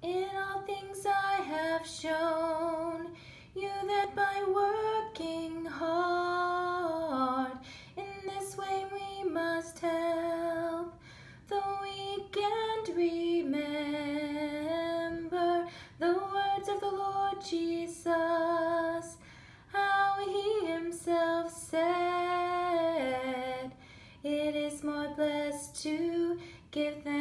In all things I have shown you that by working hard, in this way we must help the weak and remember the words of the Lord Jesus, how he himself said, it is more blessed to give thanks